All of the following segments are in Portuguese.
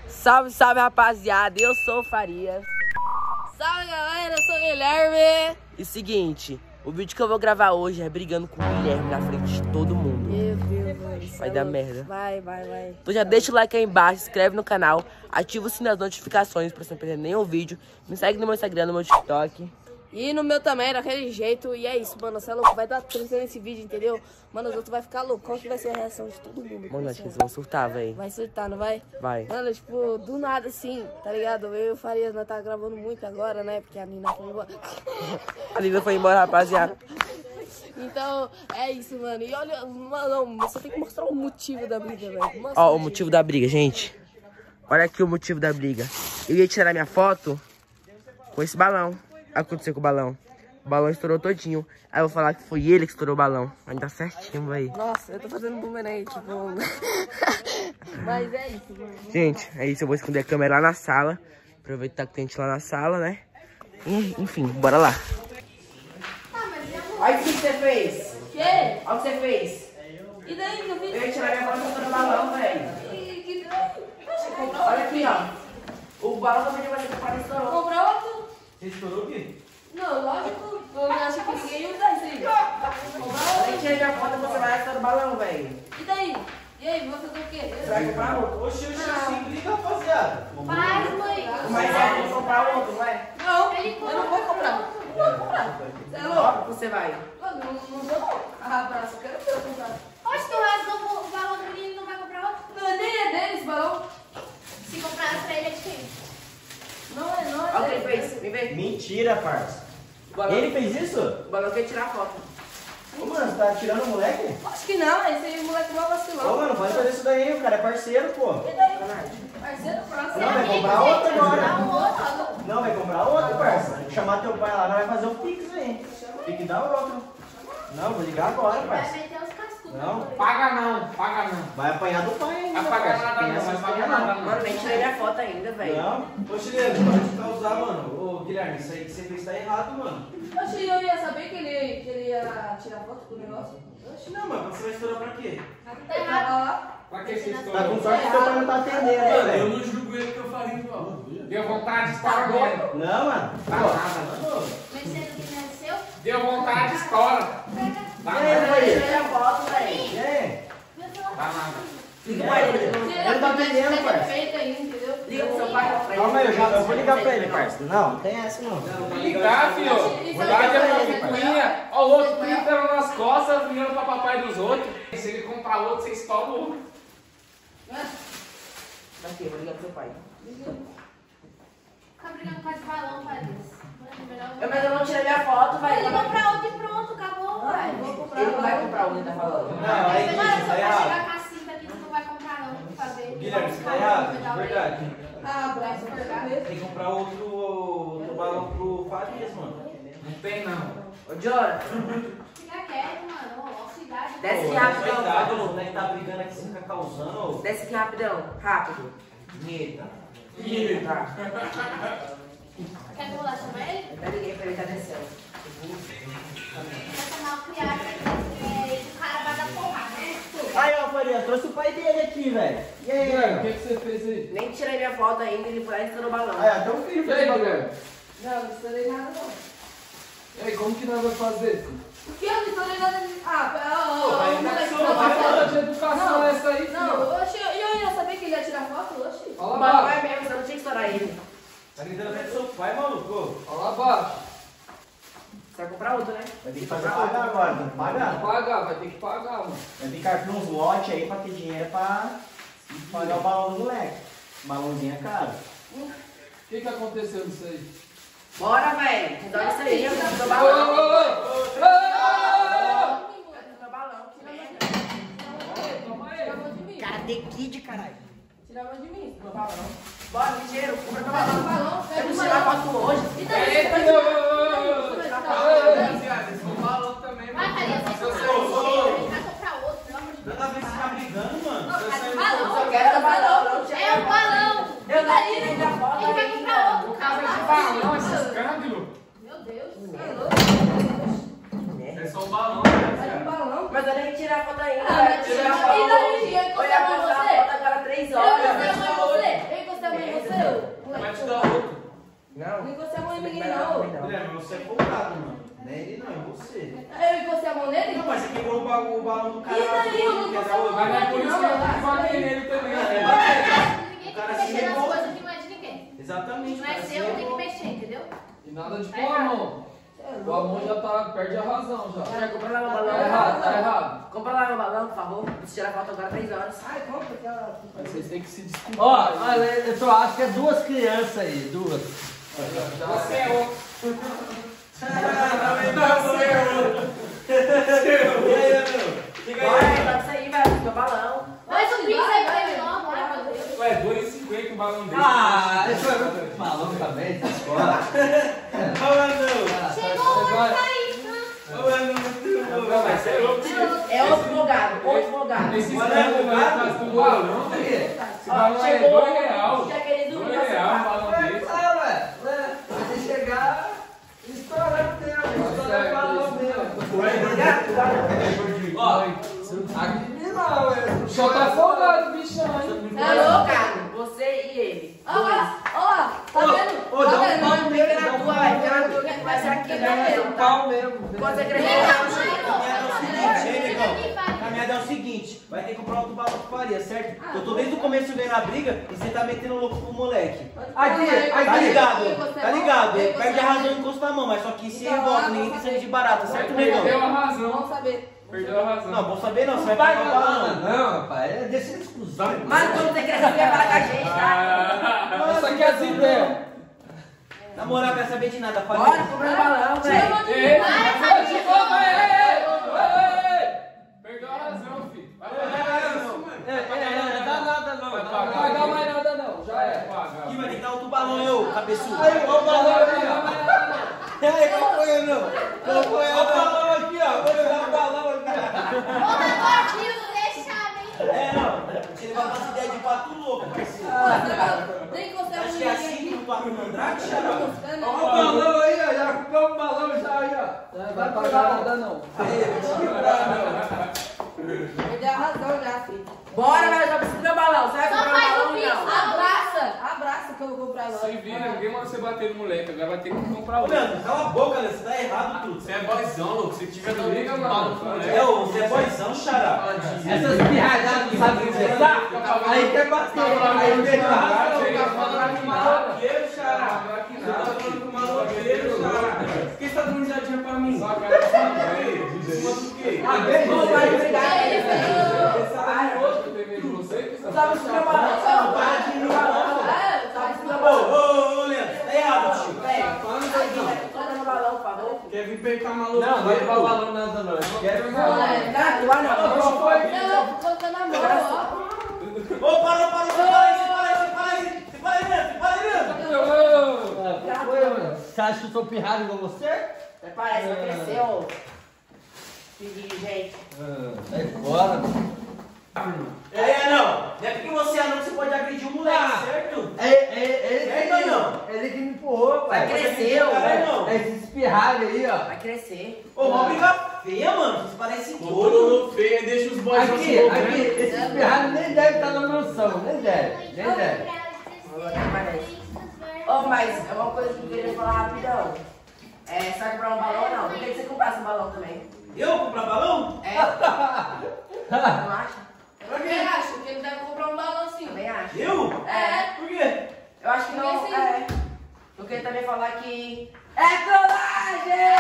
Salve, salve, rapaziada. Eu sou o Farias. Salve, galera. Eu sou o Guilherme. E seguinte, o vídeo que eu vou gravar hoje é brigando com o Guilherme na frente de todo mundo. Meu Deus, mano. Vai dar merda. Vai. Então já deixa o like aí embaixo, se inscreve no canal, ativa o sininho das notificações pra você não perder nenhum vídeo. Me segue no meu Instagram, no meu TikTok. E no meu também, daquele jeito. E é isso, mano. Você é louco. Vai dar treta nesse vídeo, entendeu? Mano, os outros vai ficar louco. Qual que vai ser a reação de todo mundo? Mano, acho que eles vão surtar, velho. Vai surtar, não vai? Vai. Mano, tipo, do nada assim, tá ligado? Eu e o Farias, nós tá gravando muito agora, né? Porque a Nina foi embora. A Lívia foi embora, rapaziada. Então, é isso, mano. E olha, mano, você tem que mostrar o motivo da briga, velho. Ó, o motivo da briga, gente. Olha aqui o motivo da briga. Eu ia tirar minha foto com esse balão. Olha o que aconteceu com o balão. O balão estourou todinho. Aí eu vou falar que foi ele que estourou o balão. Ainda certinho, aí. Nossa, eu tô fazendo bumerangue, tipo... Mas é isso, mano. Gente, é isso. Eu vou esconder a câmera lá na sala. Aproveitar que tem gente lá na sala, né? E, enfim, bora lá. Olha o que você fez. O quê? Olha o que você fez. E daí, meu filho? Eu ia tirar minha foto com o balão, velho. Que Olha aqui, ó. O balão também vai ser para estourou. comprou outro? Você estourou o quê? Não, lógico. Eu acho que ninguém ia usar isso aí. Eu nem tirei minha foto, você vai estourar o balão, velho. E daí? E aí, vou fazer o quê? Você vai comprar outro? Oxi, assim, briga, rapaziada. Vai, mãe. Mas é, vou comprar outro, não é? Não, eu não vou comprar. Não vou comprar. Você é louco? Óbvio que você vai. Mano, não vou não. Ah, braço, eu quero ver eu comprar. Oxe, tu rasgou o balão do menino e não vai comprar outro? Não, nem é dele esse balão. Se comprar pra ele é de quem? Não é Olha o que dele. ele fez. Me vê. Mentira, parça. O balão, Ele fez isso? o balão quer tirar foto. Ô, mano, você tá tirando o moleque? Acho que não, esse aí o moleque mal Ô, vacilão. mano, pode fazer isso daí, o cara é parceiro, pô. E daí? Parceiro próximo. Não, vai comprar outro agora. Comprar um outro. Não, vai comprar outro, parça. Vou chamar teu pai lá, nós vai fazer o Pix aí. Tem que dar outro. Não, vou ligar agora, Vai parça. meter os cascudos. Não, Paga não. vai apanhar do pai ainda, Vai pagar parça. nada Tem não, essa vai pagar história nada não. Mano, nem tirei minha foto ainda, velho. Não. Ô, Chileno, pode causar, mano. Ô, Guilherme, isso aí que você fez tá errado, mano. Oxe, eu ia saber que ele ia tirar foto com o negócio. Oxe, Não, mas você vai estourar pra quê? Tá ele errado. tava lá. Pra que você Tá com estourou? sorte que teu pai não tá atendendo, né, Mano, eu velho? não julgo ele que eu faria igual. Deu vontade de estourar mesmo. Não, mano. Dá nada, não. Mas sendo que não é seu, Deu vontade de estoura. Dá E aí, nada. Farias? Tirei minha foto, velho. E aí? meu celular. Dá nada. Liga pra ele. Ele tá atendendo, parça. Feito ainda, entendeu? Liga pro seu pai. Calma aí, eu vou ligar pra ele, parça. Não, não tem essa não. Ligar, filho. Vou ligar de uma picuinha. Ó, o outro pintando nas costas, virando pra papai dos outros. Se ele comprar outro, você estoura o outro. Aqui, eu vou ligar pro seu pai. Fica brigando com esse balão, Farias. Mas eu não tirei minha foto, velho. Ele comprar outro e pronto, acabou, vai. Ele não vai comprar o que ele tá falando. Não, aí, Mano, isso se tá eu errado. chegar com a cinta aqui, tu não vai comprar não, pra fazer. Guilherme, isso tá errado, de verdade. Ah, braço, verdade. Tem que comprar outro balão pro Farias, mano. Não tem, não. Ô, Jonathan, Fica quieto, mano. Ó, cidade. desce aqui Verdade, rapidão. mano, né? Tá brigando aqui, você fica causando. ô. Desce aqui rapidão. Rápido. Eita. Tá. Quer que eu lá chamar ele? Eu liguei pra ele, tá descendo. Vai chamar o criado, o cara vai dar porrada, né? Aí, ó, Farias, trouxe o pai dele aqui, velho. E aí, Guilherme, o velho? que você fez aí? Nem tirei minha foto ainda, ele foi lá e estourou o balão. Aí, ó, teu filho fez o bagulho. Não, não estourei nada, não. E aí, como que nós vamos fazer, filho? O que? Eu não estourei nada. vai o moleque educação, tava vai falando. de educação essa aí, Não, filho. oxe, eu ia saber que ele ia tirar foto, oxe. O Olha balão lá é abaixo. mesmo, você não tinha que estourar ele. Tá gritando até do seu pai, maluco. Olha lá abaixo. Você vai comprar outro, né? Vai ter que fazer pagar agora, tem que pagar. Vai ter que pagar, mano. Vai ter que carpir uns lotes aí pra ter dinheiro pra pagar o balão do moleque. Balãozinho é caro. O que aconteceu nisso aí? Bora, velho. Resolve isso aí, eu vou Ô, balão. ô, ô, ô! Meu balão. Toma aí. Tira a mão de mim. Cara de kid, caralho. Tira a mão de mim. Meu balão. Bora, ligeiro. Compra meu Vai dar balão. o balão, Eu pega não o tirei a balão. foto hoje. E daí? Eita, Vai rapaziada, esse balão também, Vai, Farias, vai Eu comprar sei. outro. Ele vai comprar outro, pelo amor de Deus. Toda vez que você tá brigando, mano. Você Mas sai o no balão. Eu quero o balão. Não tirei É o balão. Eu não tirei minha foto Ele vai ainda. comprar outro. Por causa de balão, esse escândalo. Meu Deus. É só o balão, Vai rapaziada. de balão. Mas eu nem tirei a foto ainda. Ah, velho. mas Tirei a e foto daí? hoje. Eu encostei Eu ia a mão em postar a você? foto agora 3 Eu horas. encostei a mão em você. Eu encostei você é folgado, mano. Não é ele não, é você. Eu e você a mão nele? Não, mas você quebrou o balão do cara. E daí? Eu não quer tô dar outro. Mas não é por isso que eu tenho que bater nele também. É, né? Ninguém cara tem se que mexer nas revolta. coisas que não é de ninguém. Exatamente. Não é cara, seu, você tem que mexer, entendeu? E nada de pôr a mão. O amor já tá, perde a razão já. Já compra lá meu balão. Tá errado, tá errado. Compra lá meu balão, por favor. Preciso tirar foto agora 3 horas. Ai, compra aquela. Mas vocês têm que se desculpar. Ó, olha, eu só acho que é 2 crianças aí, 2. Você é outro. Vai, isso aí, vai, meu balão. Mas o Pix aí vai logo, vai. Ué, 2,50 um balão desse. Ah, isso é muito maluco também, essa escola. Chegou o vai. Não, mas você é louco. É outro drogado, outro drogado. Esse escambo aí faz com balão. Esse balão é R$2. Tinha querido dormir no R$2 um balão desse. Claro, ué. Você chegar e estourar o tempo. Estourar o balão mesmo. Ó, você não sabe de mim não, ué. Só tá folgado, bichão, hein? É drogado, você e ele. Ó lá, tá vendo? Ô, dá um vendo? pau Fica mesmo, na dá um tua, pau vai, fica na mesmo. tua, que vai ser aqui, Dá né? um pau mesmo. Quando você crescer, A caminhada é o seguinte, vai ter que comprar outro balão de faria, certo? Eu tô desde o começo vendo a briga e você tá metendo louco pro moleque. Aqui, Tá aqui. ligado? Tá ligado? Perde a razão e encosta a mão, mas só que se revolta, ninguém tem sangue de barata, certo, Perdeu negão? a razão. Vamos saber. Perdeu a razão. Não, bom saber não, você vai Vai pagar o balão. não, rapaz. É desse exclusão. mas quando você crescer, vai falar com a gente, tá? Isso aqui é as ideias. Na moral, quer saber de nada, Bora faria. comprar balão, velho. Ei, Vai, de novo, ei! Perdeu a razão, filho. Vai pagar não. Dá nada não. Vai Não pagar. vai pagar mais nada não, já é. Pagar. Aqui vai ter que dar outro balão, eu, cabeçudo. Aí, ó o balão aqui, ó. Aí, qual foi eu não? Qual foi eu? Ó o balão aqui, ó. Vou jogar o balão aqui, Porra, gordinho, não deixa, hein? É, não. Você vai fazer ideia de pato louco, parceiro. Nem consegue Acho que é assim no pato mandrake, xará. ó. Ó o balão aí, ó. Já comprou o balão já aí, ó. Não vai pagar nada não. Perdeu a razão já, filho. Bora, mas eu preciso do meu balão. Você vai Só comprar faz um o balão, Pix, não? Abraça que eu vou comprar agora. Se vira, ninguém manda você bater no moleque. Agora vai ter que comprar Ô, outro. Leandro, cala a boca, Leandro. Você tá errado tudo. Você é boizão, louco. Se tiver Não liga, mano. É, ô, você é boizão, xará. Essas pirralhadas não sabem conversar. Aí quer bater. Aí perdeu a razão. Tá falando com Maloqueiro, xará. Você tá falando com Maloqueiro, xará. Por que você tá dando risadinha pra mim? Só a cara de sua mãe. Em cima do quê? Ah, bem, Não, vai brigar. Eu tenho medo de você? Que você Sabe o meu balão? Não, para de ir no balão. Sabe o meu Ô, balão? ô, ô, Leandro, tá errado, tio. Velho, toma meu balão, por favor. Quer vir pegar maluco? Não, vai pra balão nada não. Quero Não, tá, tua não. Qual foi? Não, colocando a mão, ó. Ô, para, separa aí, Leandro. Você acha que eu sou pirralho igual você? Até parece que vai crescer, ô. Filho, gente. Sai fora. É, não. Não é porque você é anão que você pode agredir o moleque, certo? Ele que me empurrou, pai. Vai crescer, ô. Caralho, não. É esse espirralho aí, ó. Vai crescer. Ô, uma briga feia, mano. Vocês parecem doido. Todo feio, deixa os boizão Aqui, se movendo. esse espirralho nem deve estar na mansão, nem deve. Ô, mas é uma coisa que eu queria falar rapidão. É, você vai comprar um balão ou não? Eu queria que você comprasse um balão também. Eu comprar balão? É. Não acha? Eu também acho que ele deve comprar um balão sim. Também acho. Eu? É. Por quê? Eu acho que não. Porque sim. É. Eu queria também falar que. É trollagem!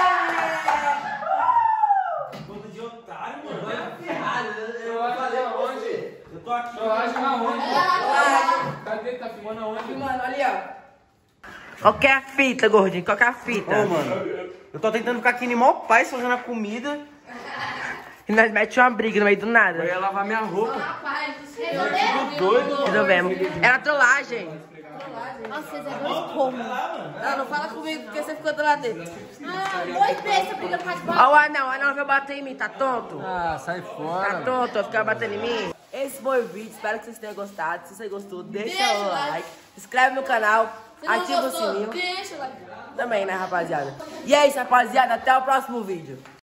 Bando de otário, mano. Não é pirralho, Eu falei aonde? Eu tô aqui. Trollagem aonde? Trollagem. Cadê? Tá filmando aonde? Mano, ali, ó. Qual que é a fita, gordinho? Qual que é a fita? Ô, mano. Eu tô tentando ficar aqui em mó paz fazendo a comida. E nós metemos uma briga no meio do nada. Eu ia lavar minha roupa. Rapaz, Tudo doido. Resolvemos. Era trollagem. Nossa, vocês é dois pomos. Não, não fala comigo porque você ficou do lado dele. Dois bestas brigando por causa de Ó, bola. o anão veio bater em mim, tá tonto? Ah, sai Tá fora. tonto, vai ficar batendo em mim? Esse foi o vídeo, espero que vocês tenham gostado. Se você gostou, deixa Deixa o o like. like, se inscreve no canal, Se não ativa o gostou, sininho deixa lá. também, né, rapaziada? E é isso, rapaziada, até o próximo vídeo.